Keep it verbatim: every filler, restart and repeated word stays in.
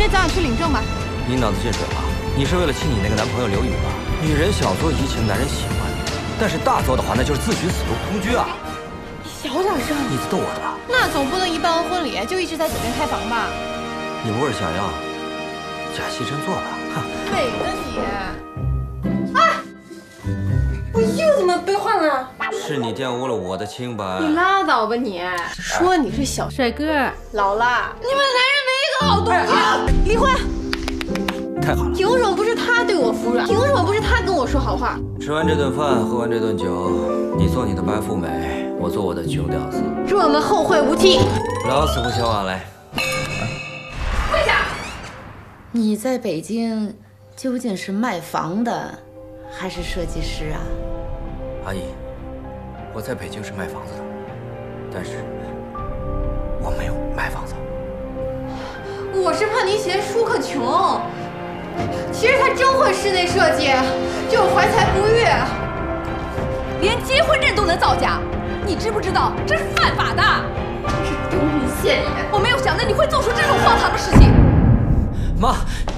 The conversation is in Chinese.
天早点去领证吧。 你脑子进水了？你是为了气你那个男朋友刘宇吧？女人小作怡情，男人喜欢你，但是大做的话，那就是自寻死路，同居啊！ 你小点声。 你在逗我的吧？ 那总不能一办完婚礼就一直在酒店开房吧？ 你不是想要假戏真做吧？哼！ 美的你！啊！我又怎么被换了？ 是你玷污了我的清白。 你拉倒吧你！说你是小帅哥，老了，你们男人没一个好东西。啊！离婚！ 太好了！ 凭什么不是他对我服软？凭什么不是他跟我说好话？ 吃完这顿饭，喝完这顿酒，你做你的白富美，我做我的穷屌丝。 祝我们后会无期。 老死不相往来。 跪下！ 你在北京究竟是卖房的，还是设计师啊？ 阿姨，我在北京是卖房子的，但是我没有买房子。 我是怕您嫌舒克穷，其实他真会室内设计，就是怀才不遇， 连结婚证都能造假，你知不知道这是犯法的？ 真是丢人现眼！ 我没有想到你会做出这种荒唐的事情。 妈。